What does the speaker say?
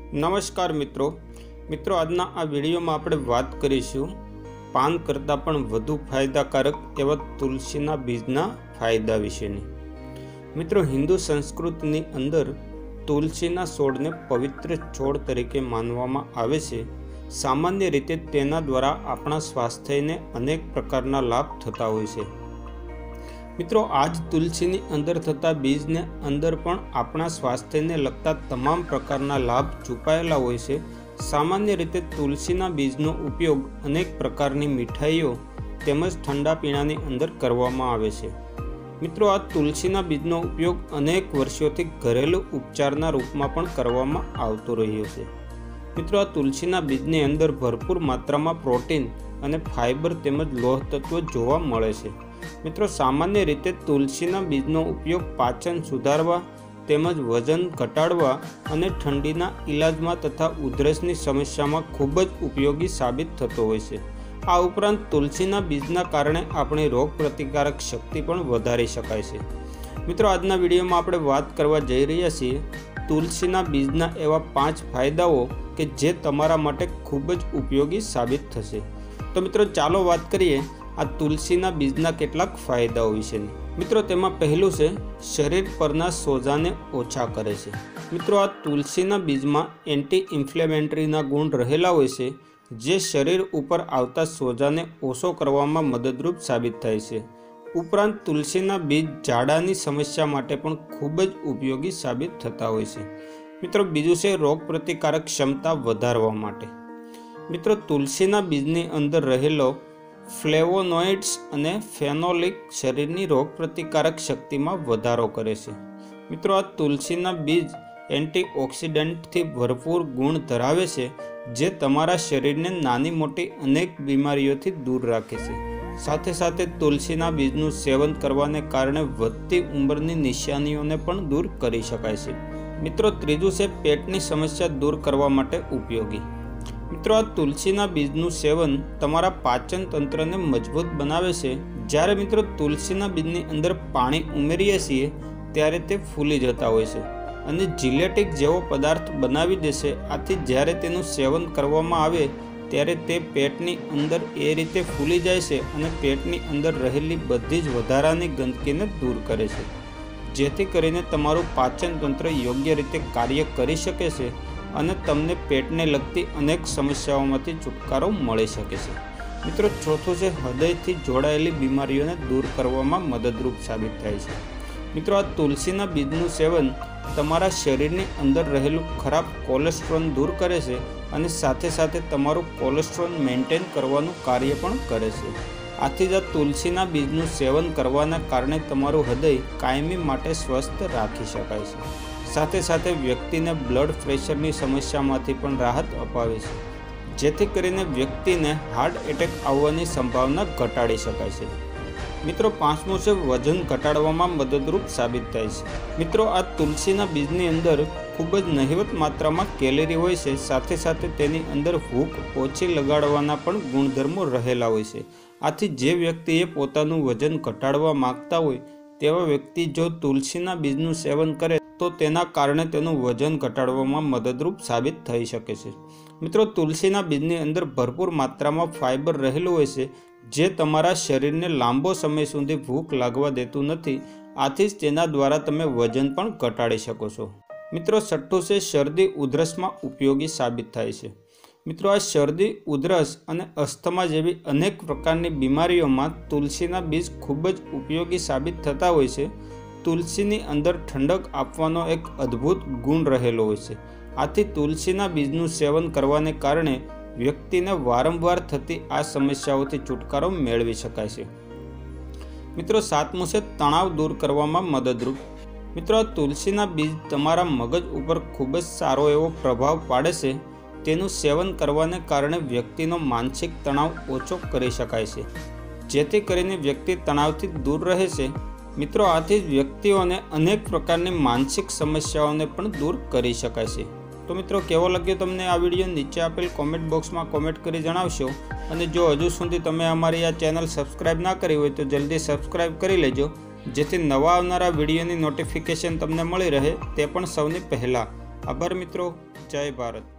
नमस्कार मित्रों आजना आ विडियो में आपणे बात करीशुं पान करता पण वधु फायदाकारक एवा तुलसीना बीजना फायदा विशेनी। मित्रों, हिंदू संस्कृतिनी अंदर तुलसीना छोड़ने पवित्र छोड़ तरीके मानवामां आवे छे। सामान्य रीते तेना द्वारा आपणा स्वास्थ्यने अनेक प्रकारना लाभ थता होय छे। मित्रों, आज तुलसीनी अंदर थता बीजने अंदर पण आपणा स्वास्थ्यने लगता तमाम प्रकारना लाभ छुपायेला होय छे। सामान्य रीते तुलसीना बीजनो उपयोग अनेक प्रकारनी मिठाईओ तेमज ठंडा पीणानी अंदर करवामां आवे छे। मित्रों, आ तुलसीना बीजनो उपयोग अनेक वर्षोथी घरेलू उपचारना रूपमां पण करवामां आवतो रह्यो छे। मित्रों, आ तुलसीना बीजनी अंदर भरपूर मात्रामां प्रोटीन अने फाइबर तेमज लोह तत्व जोवा मळे छे। मित्रों, सामान्य रीते तुलसीना बीजनो उपयोग पाचन सुधारवा तेमज वजन घटाडवा अने ठंडीना इलाजमां तथा उधरसनी समस्यामां खूब ज उपयोगी साबित थतो होय छे। आ उपरांत तुलसीना बीजना कारणे आपणी रोग प्रतिकारक शक्ति पण वधारी शकाय छे। मित्रों, आजना विडियोमां आपणे वात करवा जई रह्या छीए तुलसीना बीजना एवा 5 फायदाओ के जे तमारा माटे खूब ज उपयोगी साबित थशे। तो मित्रों, चालो वात करीए आ तुलसीना बीजना केटलाक फायदाओ विशेनी। मित्रों, तेमां पहेलुं छे शरीर परना सोजाने ओछा करे छे। मित्रों, आ तुलसीना बीजमां एंटी इन्फ्लेमेटरीना गुण रहेला होय छे जे शरीर उपर आवता सोजाने ओछो करवामां मददरूप साबित थाय छे। उपरांत तुलसीना बीज झाड़ानी समस्या माटे पण खूब ज उपयोगी साबित थता होय छे। मित्रों, बीजुं छे रोग प्रतिकारक क्षमता वधारवा माटे। मित्रों, तुलसीना बीजनी अंदर रहेलो फ्लेवोनोइड्स अने फेनोलिक शरीरनी रोग प्रतिकारक शक्ति में वधारो करे छे। मित्रों, आ तुलसीना बीज एंटीऑक्सीडेंट थी भरपूर गुण धरावे छे जे तमारा शरीर ने नानी मोटी अनेक बीमारीओथी दूर राखे छे। साथे साथे तुलसीना बीजनुं सेवन करवाने कारणे वधती उंमरनी निशानीओने पण दूर करी शकाय छे। मित्रों, त्रीजुं छे पेटनी समस्या दूर करवा माटे उपयोगी। मित्रों, आ तुलसीना बीजनुं सेवन तमारा पाचन तंत्र ने मजबूत बनावे छे। ज्यारे मित्रों तुलसीना बीजनी अंदर पाणी उमेरीए छीए त्यारे ते फूली जता होय छे अने जिलेटिक जेवो पदार्थ बनावी देशे। आथी ज्यारे तेनुं सेवन करवामां आवे त्यारे ते पेटनी अंदर ए रीते फूली जाय छे अने पेटनी अंदर रहेली बधी ज वधारानी गंदकीने दूर करे छे, जेथी करीने तमारुं पाचन तंत्र योग्य रीते कार्य करी शके छे अने तमने पेटने लगती अनेक समस्याओमांथी छुटकारो मळी शके छे। मित्रों, चौथुं छे हृदयथी जोड़ायेली बीमारीओने दूर करवामां मददरूप साबित थाय छे। मित्रों, आ तुलसीना बीजनुं सेवन तमारा शरीरनी अंदर रहेलुं खराब कोलेस्ट्रोल दूर करे छे अने साथे साथे तमारुं कोलेस्ट्रोल मेंटेन करवानुं कार्य पण करे छे। आथी ज तुलसीना बीजनुं सेवन करवाना कारणे तमारुं हृदय कायमी माटे स्वस्थ राखी शकाय छे। साथे साथे व्यक्तिने ब्लड प्रेशरनी समस्यामांथी पण राहत अपावे छे, जेथी करीने व्यक्तिने हार्ट एटेक आववानी संभावना घटाडी शकाय छे। मित्रों, 5मुं छे वजन घटाडवामां मददरूप साबित थाय छे। मित्रों, आ तुलसीना बीजनी अंदर खूब ज नहीवत मात्रामां केलरी होय छे। साथे साथे तेनी अंदर भूख ओછી लगाडवाना पण गुणधर्मो रहेला होय छे। आथी जे व्यक्तिए पोतानुं वजन घटाडवा मागता होय तेवा व्यक्ति जो तुलसीना बीजनुं सेवन करे तो तेना कारणे तेनुं वजन घटाडवामां मददरूप साबित थई शके छे। मित्रों, तुलसीना बीजनी अंदर भरपूर मात्रामां फाइबर रहेलुं होय छे जे तमारा शरीरने लांबो समय सुधी भूख लागवा देतुं नथी। आथी ज तेना द्वारा तमे वजन पण घटाडी शको छो। मित्रों, छठ्ठुं छे शरदी उधरसमां उपयोगी साबित थाय छे। मित्रों, आ शरदी उधरस अने अस्थमा जेवी अनेक प्रकारनी बीमारीओमां तुलसीना बीज खूब ज उपयोगी साबित थता होय छे। तुलसीनी अंदर ठंडक आपवानो एक अद्भुत गुण रहेलो होय छे। आथी तुलसीना बीजनुं सेवन करवाने कारणे व्यक्तिने वारंवार थती आ समस्याओथी छुटकारो मेळवी शकाय छे। मित्रों, 7मुं छे तणाव दूर करवामां मददरूप। मित्रों, आ तुलसीना बीज तमारा मगज उपर खूब ज सारो एवो प्रभाव पाडे छे। तेनुं सेवन करवाने कारणे व्यक्तिनो मानसिक तणाव ओछो करी शकाय छे, जेथी करीने व्यक्ति तणावथी दूर रहे छे। मित्रों, आथी व्यक्तिओने अनेक प्रकारनी मानसिक समस्याओने पण दूर करी शकाय छे। तो मित्रों, केवो लाग्यो तमने आ विडियो नीचे आपेल कॉमेंट बॉक्स में कॉमेंट करी जणावशो अने जो हजू सुधी तमे अमारी आ चेनल सब्सक्राइब ना करी होय तो जल्दी सब्सक्राइब करी लेजो, जेथी नवा आवनारा विडियोनी नोटिफिकेशन तमने मळी रहे ते पण सौनी पहेला। આભાર મિત્રો. જય ભારત.